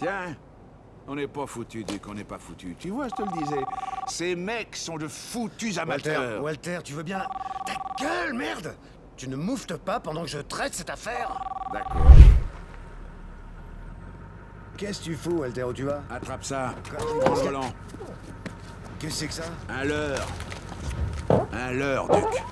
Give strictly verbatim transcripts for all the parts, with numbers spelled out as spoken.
Tiens, on n'est pas foutus, Duc, on n'est pas foutus. Tu vois, je te le disais, ces mecs sont de foutus amateurs. Walter, Walter, tu veux bien... Ta gueule, merde! Tu ne mouftes pas pendant que je traite cette affaire? D'accord. Qu'est-ce que tu fous, Walter, où tu vas? Attrape ça. Prends le volant. Qu'est-ce que c'est que ça? Un leurre. Un leurre, Duc.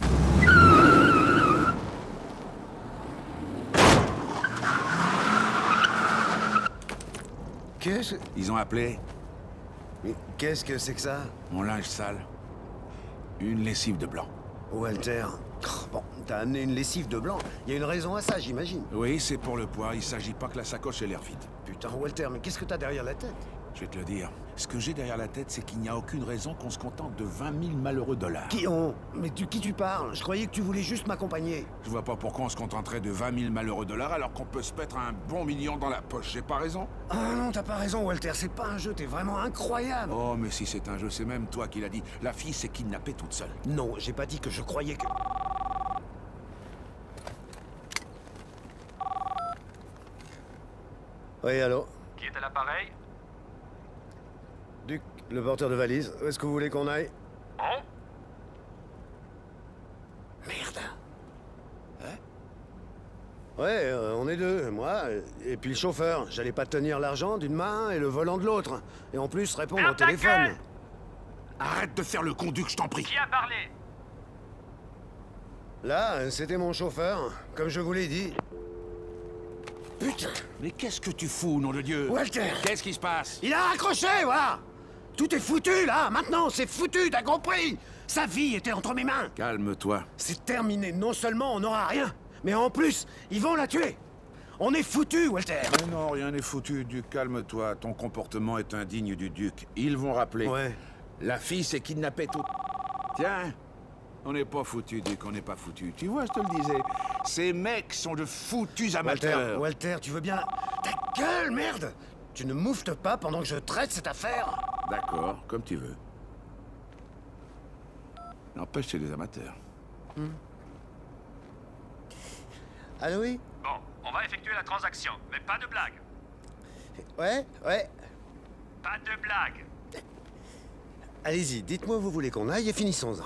Qu'est-ce... Ils ont appelé. Mais qu'est-ce que c'est que ça? Mon linge sale. Une lessive de blanc. Walter... Oh, bon, t'as amené une lessive de blanc. Il y a une raison à ça, j'imagine. Oui, c'est pour le poids. Il s'agit pas que la sacoche ait l'air vide. Putain, Walter, mais qu'est-ce que t'as derrière la tête? Je vais te le dire. Ce que j'ai derrière la tête, c'est qu'il n'y a aucune raison qu'on se contente de vingt mille malheureux dollars. Qui ont? Mais de qui tu parles? Je croyais que tu voulais juste m'accompagner. Je vois pas pourquoi on se contenterait de vingt mille malheureux dollars alors qu'on peut se mettre un bon million dans la poche. J'ai pas raison? Ah non, t'as pas raison, Walter. C'est pas un jeu, t'es vraiment incroyable. Oh, mais si c'est un jeu, c'est même toi qui l'as dit. La fille s'est kidnappée toute seule. Non, j'ai pas dit que je croyais que... Oui, allô? Qui est à l'appareil? Duc, le porteur de valise. Où est-ce que vous voulez qu'on aille? Hein? Merde. Hein? Ouais, euh, on est deux, moi, et puis le chauffeur. J'allais pas tenir l'argent d'une main et le volant de l'autre. Et en plus, répondre Ferme au ta téléphone. gueule! Arrête de faire le con, Duc, je t'en prie. Qui a parlé? Là, c'était mon chauffeur, comme je vous l'ai dit. Putain! Mais qu'est-ce que tu fous, nom de Dieu? Walter! Qu'est-ce qui se passe? Il a raccroché, voilà! Tout est foutu, là! Maintenant, c'est foutu, t'as compris? Sa vie était entre mes mains! Calme-toi. C'est terminé. Non seulement on n'aura rien, mais en plus, ils vont la tuer! On est foutu, Walter! Mais non, rien n'est foutu, Duc. Calme-toi. Ton comportement est indigne du Duc. Ils vont rappeler. Ouais. La fille s'est kidnappée toute... Tiens, on n'est pas foutu, Duc, on n'est pas foutu. Tu vois, je te le disais, ces mecs sont de foutus Walter, amateurs. Walter, tu veux bien... Ta gueule, merde! Tu ne mouftes pas pendant que je traite cette affaire? D'accord, comme tu veux. N'empêche, c'est des amateurs. Hmm. Allô, oui? Bon, on va effectuer la transaction, mais pas de blague. Ouais, ouais. Pas de blague. Allez-y, dites-moi où vous voulez qu'on aille et finissons-en.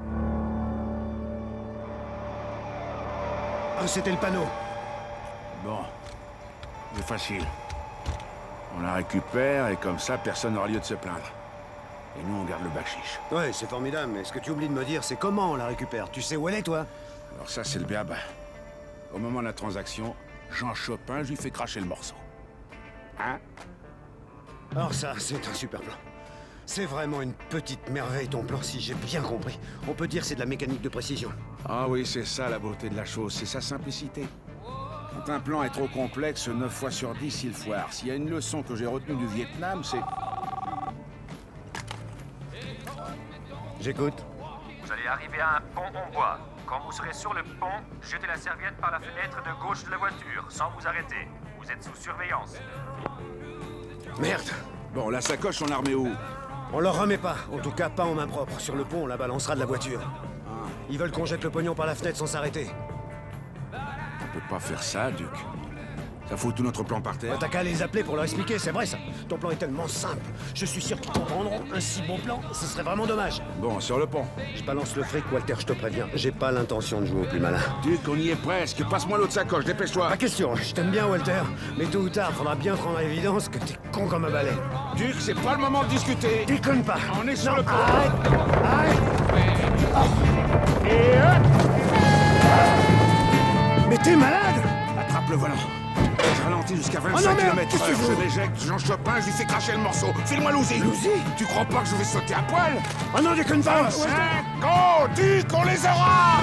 Ah, c'était le panneau. Bon, c'est facile. On la récupère et comme ça, personne n'aura lieu de se plaindre. Et nous, on garde le bachiche. Ouais, c'est formidable, mais ce que tu oublies de me dire, c'est comment on la récupère. Tu sais où elle est, toi? Alors ça, c'est le béaba. Au moment de la transaction, Jean Chopin, je lui fais cracher le morceau. Hein? Alors ça, c'est un super plan. C'est vraiment une petite merveille, ton plan, si j'ai bien compris. On peut dire c'est de la mécanique de précision. Ah oui, c'est ça la beauté de la chose, c'est sa simplicité. Quand un plan est trop complexe, neuf fois sur dix, il foire. S'il y a une leçon que j'ai retenue du Vietnam, c'est... J'écoute. Vous allez arriver à un pont en bois. Quand vous serez sur le pont, jetez la serviette par la fenêtre de gauche de la voiture, sans vous arrêter. Vous êtes sous surveillance. Merde. Bon, la sacoche, on la remet où? On leur remet pas, en tout cas pas en main propre. Sur le pont, on la balancera de la voiture. Ils veulent qu'on jette le pognon par la fenêtre sans s'arrêter. On peut pas faire ça, Duc. Ça fout tout notre plan par terre. Bah, t'as qu'à les appeler pour leur expliquer, c'est vrai ça. Ton plan est tellement simple. Je suis sûr qu'ils comprendront. Un si bon plan, ce serait vraiment dommage. Bon, sur le pont. Je balance le fric, Walter, je te préviens. J'ai pas l'intention de jouer au plus malin. Duc, on y est presque. Passe-moi l'autre sacoche, dépêche-toi. Pas question, je t'aime bien, Walter. Mais tôt ou tard, faudra bien prendre à l'évidence que t'es con comme un balai. Duc, c'est pas le moment de discuter. Déconne pas. On est sur Non, le pont. Arrête. Arrête. Oh. Et hop. Mais t'es malade. Attrape le volant. Je ralentis jusqu'à Oh non, vingt-cinq merde, kilomètres qu'est-ce que tu heure. fous? Je m'éjecte, Jean Chopin, je lui fais cracher le morceau. File-moi l'ousil. L'ousil? Tu crois pas que je vais sauter à poil? Oh non, déconne pas. vingt-cinq, go, Duc, on les aura.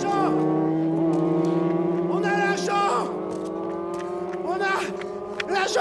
L'argent!